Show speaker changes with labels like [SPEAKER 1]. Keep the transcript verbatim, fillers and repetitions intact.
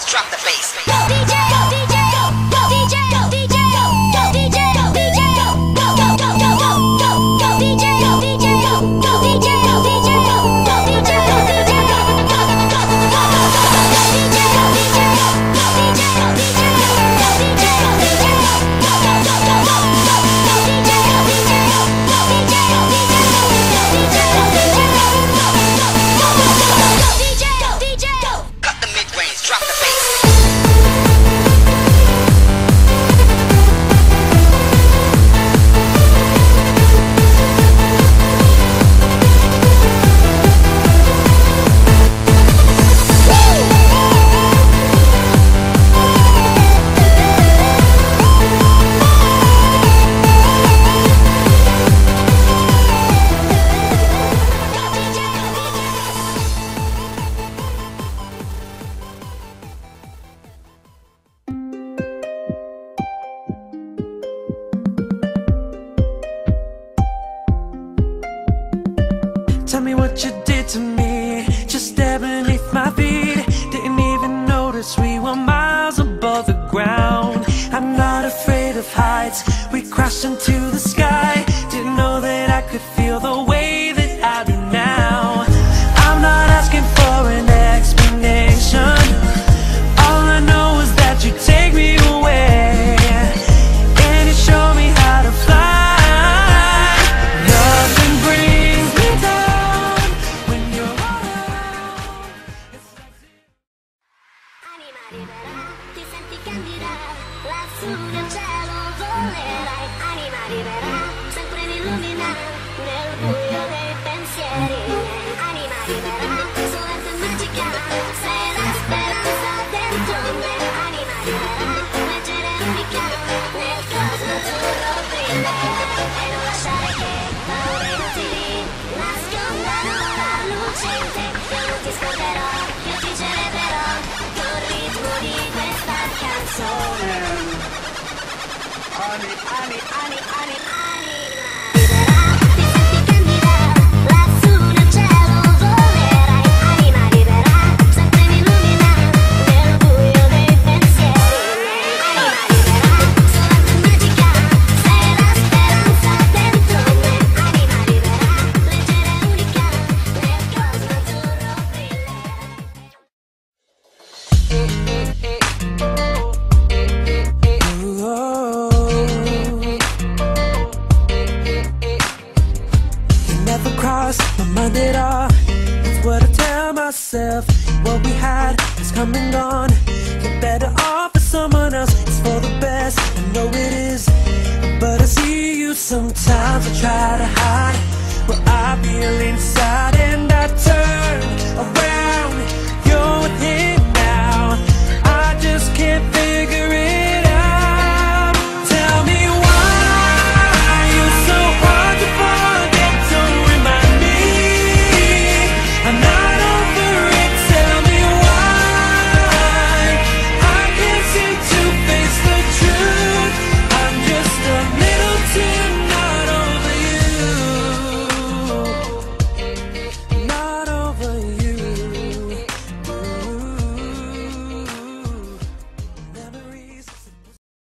[SPEAKER 1] drop the bass.
[SPEAKER 2] Go D J, go D J, go go D J, go D J, go go D J, go D J, go go go go go go go go D J, go D J, go go D J, go D J, go go D J, go D J, go go go go go D J, go D J, go go D J, go D J, go D J, go D J, go go go go go go D J, go D J, go go D J, go D J, go D J, go D J, go go D J, go D J, go.
[SPEAKER 1] Cut the mid-range, drop the bass.
[SPEAKER 3] Tell me what you did to me, just there beneath my feet. Didn't even notice we were miles above the ground. I'm not afraid of heights, we crashed into the sky. Didn't know that I could feel the way that I do now. I'm not asking for an explanation, all I know is that you take me away, and you show me how to fly. Nothing brings me down when you're around.
[SPEAKER 2] Anima libera, ti senti candida, lassù nel cielo volerai. Anima libera, sempre mi illumina nel buio dei pensieri. Anima libera, solamente magica, sei la speranza dentro me. Anima libera, leggera e unica, nel cosmo azzurro brilla. E non lasciare che paure inutili nascondano la luce in te. Io non ti scorderò, io ti celebrerò col ritmo di questa canzone. Ani, ani, ani, ani, anima libera, ti senti candida, lassù nel cielo volerai. Anima libera, sempre mi illumina nel buio dei pensieri. Anima libera, solamente magica, sei la speranza dentro me. Anima libera, leggera e unica, nel cosmo azzurro brilla.
[SPEAKER 3] You never crossed my mind at all. That's what I tell myself. What we had is come and gone. You're better off with someone else. It's for the best, I know it is. But I see you sometimes. I try to hide what I feel inside.